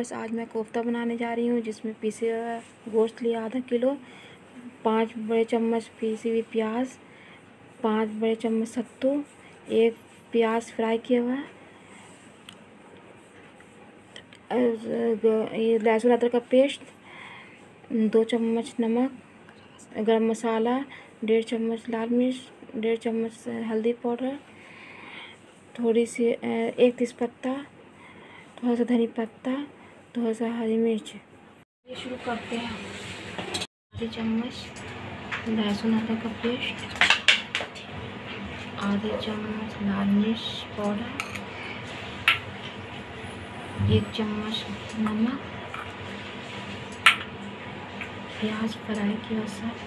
Viewers, आज मैं कोफ्ता बनाने जा रही हूँ जिसमें पीसे हुआ गोश्त लिया आधा किलो, 5 बड़े चम्मच पीसी हुई प्याज, 5 बड़े चम्मच सत्तू, 1 प्याज फ्राई किया हुआ, ये लहसुन अदरक का पेस्ट, 2 चम्मच नमक, गरम मसाला, 1.5 चम्मच लाल मिर्च, 1.5 चम्मच हल्दी पाउडर, थोड़ी सी 1 तेज़पत्ता, थोड़ा सा धनी पत्ता, थोड़ा सा हरी मिर्च। ये शुरू करते हैं। आधी चम्मच लहसुन अदरक का पेस्ट, आधी चम्मच लाल मिर्च पाउडर, 1 चम्मच नमक, प्याज फ्राई किया सब,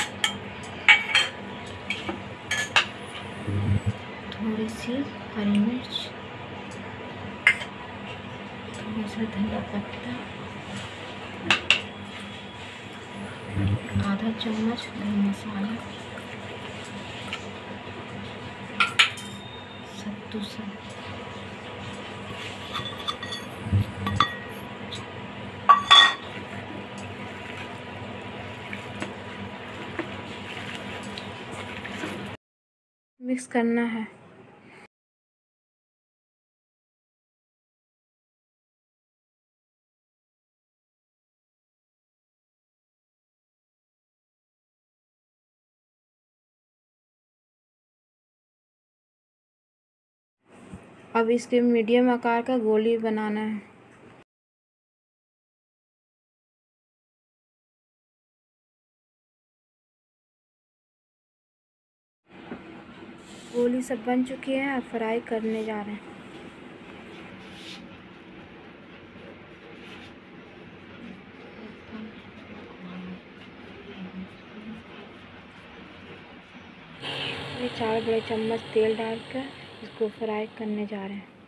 थोड़ी सी हरी मिर्च, थोड़ा सा धनिया पत्ता, आधा चम्मच गरम मसाला, सत्तू सब, मिक्स करना है। अब इसके मीडियम आकार का गोली बनाना है। गोली सब बन चुकी है, अब फ्राई करने जा रहे हैं। ये 4 बड़े चम्मच तेल डालकर इसको फ्राई करने जा रहे हैं।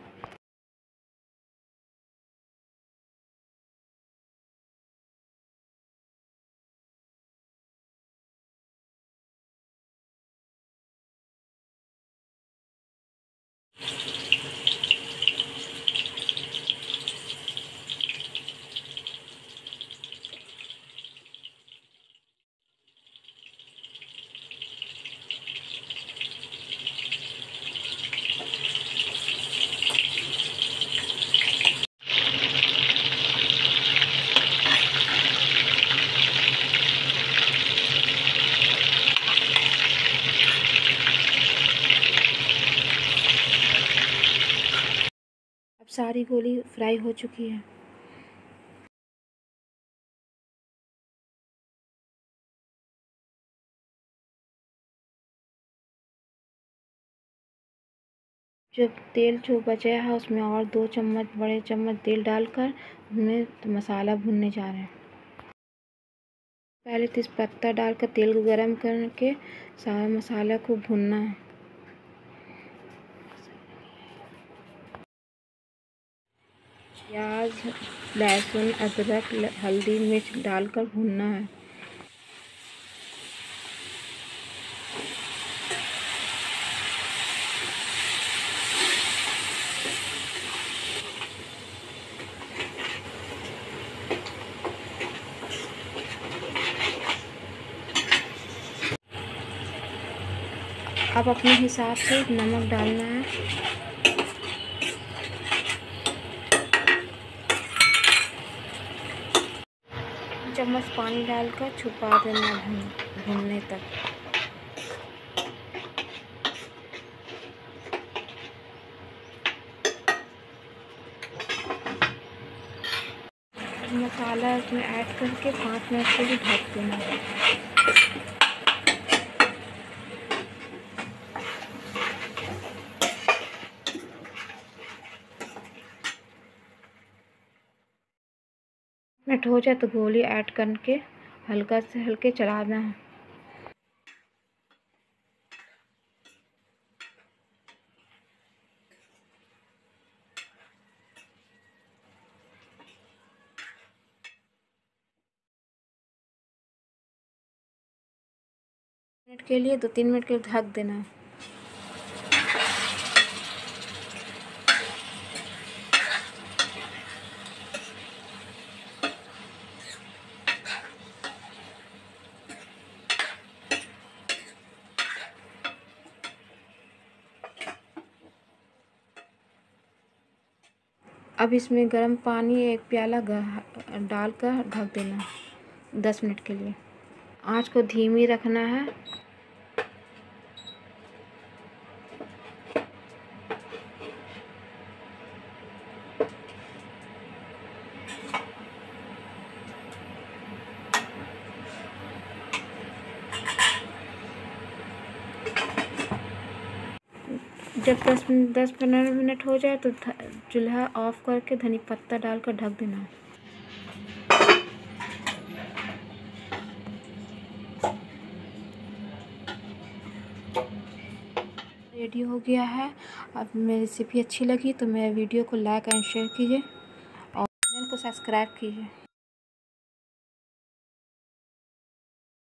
अब सारी गोली फ्राई हो चुकी है। जब तेल जो बचा है उसमें और 2 चम्मच बड़े चम्मच तेल डालकर उनमें मसाला भूनने जा रहे हैं। पहले तेज़पत्ता डालकर तेल को गरम करके सारा मसाला को भूनना है। प्याज, लहसुन अदरक, हल्दी मिर्च डालकर भूनना है। अब अपने हिसाब से नमक डालना है। चम्मच पानी डालकर छुपा देना भूनने तक। मसाला इसमें ऐड करके 5 मिनट के लिए ढक देना है। मिनट हो जाए तो गोली ऐड करके हल्का से हल्के चलाना है। मिनट के लिए 2-3 मिनट के लिए ढक देना है। अब इसमें गर्म पानी 1 प्याला डालकर ढक देना 10 मिनट के लिए। आँच को धीमी रखना है। जब 10-15 मिनट हो जाए तो चूल्हा ऑफ करके धनी पत्ता डालकर ढक देना। रेडी हो गया है। अब मेरी रेसिपी अच्छी लगी तो मेरे वीडियो को लाइक एंड शेयर कीजिए और चैनल को सब्सक्राइब कीजिए।